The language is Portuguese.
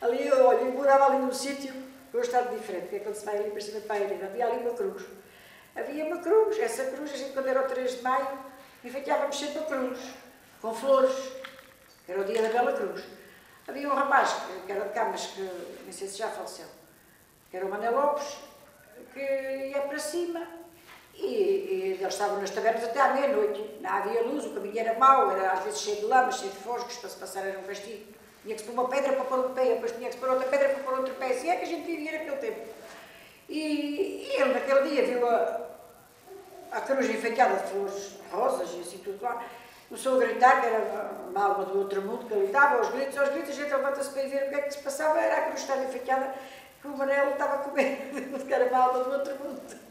Ali, olha, eu morava ali num sítio, hoje está diferente, porque é quando se vai ali para cima para a Irene, havia ali uma cruz. Havia uma cruz, essa cruz, a gente quando era o 3 de maio, enfeitávamos sempre a cruz, com flores, era o dia da Bela Cruz. Havia um rapaz, que era de Camas, que nem sei se já faleceu, que era o Mané Lopes, que ia para cima e eles estavam nas tabernas até à meia-noite. Não havia luz, o caminho era mau, era às vezes cheio de lama, cheio de foscos, para se passar era um castigo. Tinha que se pôr uma pedra para pôr um pé, depois tinha que se pôr outra pedra para pôr outro pé. Assim é que a gente vivia naquele tempo. E ele naquele dia viu a cruz enfeitada de flores rosas e assim tudo lá. Começou a gritar, que era uma alma do outro mundo que ali estava, aos gritos, a gente levanta-se para ir ver o que é que se passava, era a cruz estar enfeitada, que o Manel estava com medo de ficar uma alma do outro mundo.